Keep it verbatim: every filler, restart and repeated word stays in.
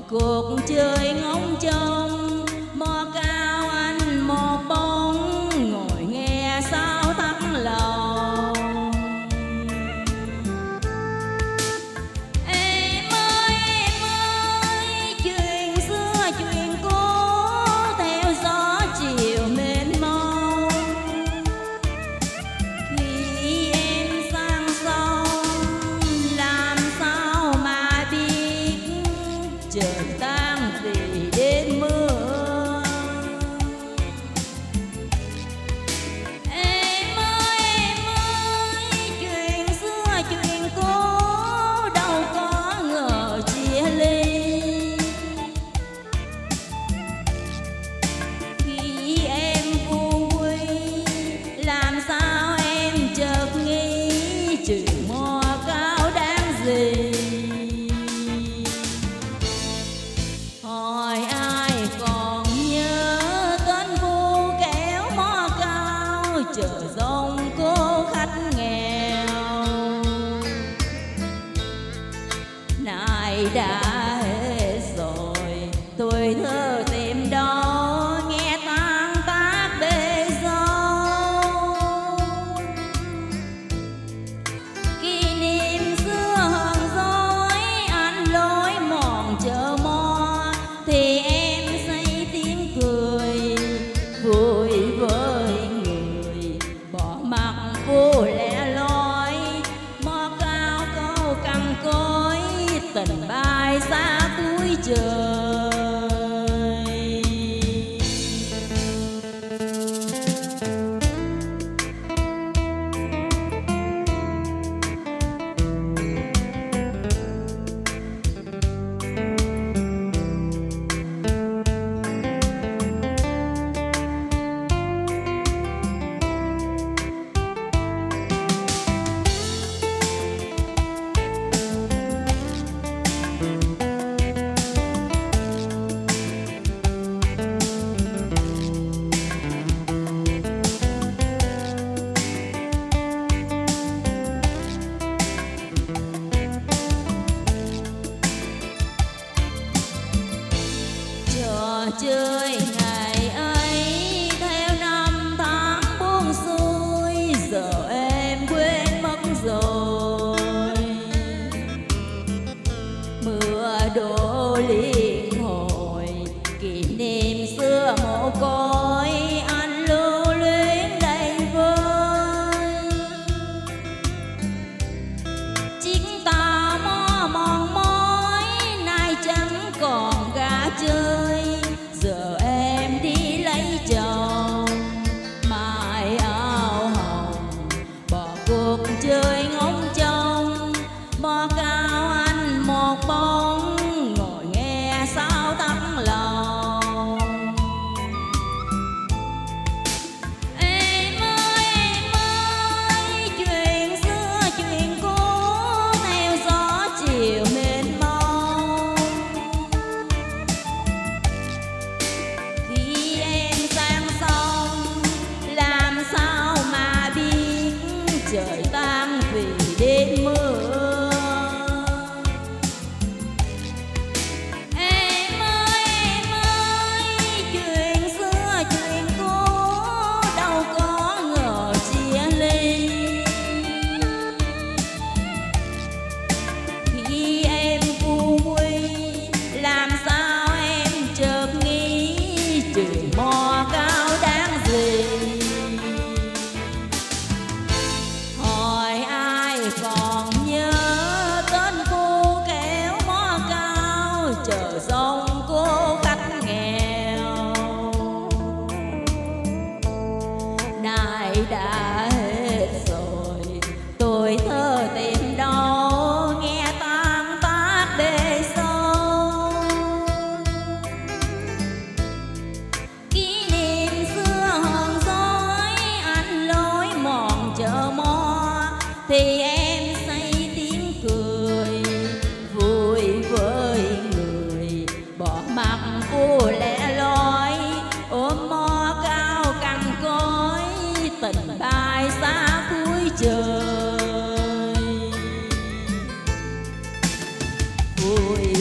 cuộc chơi ngóng trông mò cao anh một bóng ngồi nghe sao thắt lòng. Em ơi em ơi chuyện xưa chuyện cũ theo gió chiều mênh mông. Khi em sang sông làm sao mà biết trời tan vì đêm mưa. Em ơi em ơi chuyện xưa chuyện cũ đâu có ngờ chia ly. Khi em vui làm sao em chợt nghĩ chuyện mò cao đáng gì. Hỏi ai còn nhớ tên phu kéo mò cao chờ dòng cô khách nghèo. Này đã hết rồi tuổi thơ tìm đó nghe tan tác bê dâu. Kỷ niệm xưa hờn dối anh lối mòn chờ mò thì em say tiếng cười vui với người bỏ mặc vô lẻ loi mò cao câu cằn cối tình bay xa cuối trời. Trò chơi ngày ấy theo năm tháng buông xuôi giờ em quên mất rồi. Mưa đổ liên hồi kỷ niệm xưa mồ côi anh lưu luyến đây vơi. Chiếc tà mò mòn mỏi nay chẳng còn gà chơi giờ em đi lấy chồng mái áo hồng bỏ cuộc chơi ngóng trông mò cao anh một bóng ngồi nghe sao thắt lòng. Em ơi em ơi chuyện xưa chuyện cũ theo gió chiều mênh mông. Khi em sang sông làm sao mà biết trời tan vì đêm mưa. Em ơi em ơi chuyện xưa chuyện cũ đâu có ngờ chia ly. Khi em vui làm sao em chợt nghĩ chuyện mò cao đáng gì. Hỏi ai còn nhớ tên phu kéo mò cao chờ dòng cô khách nghèo. Này đã hết rồi tuổi thơ tìm đâu nghe tan tác bê sâu. Kỷ niệm xưa hờn dối anh lối mòn chờ mò thì em say tiếng cười vui với người bỏ mặc vô lẻ loi ôm mò cao cằn cối tình bay xa cuối trời. Vui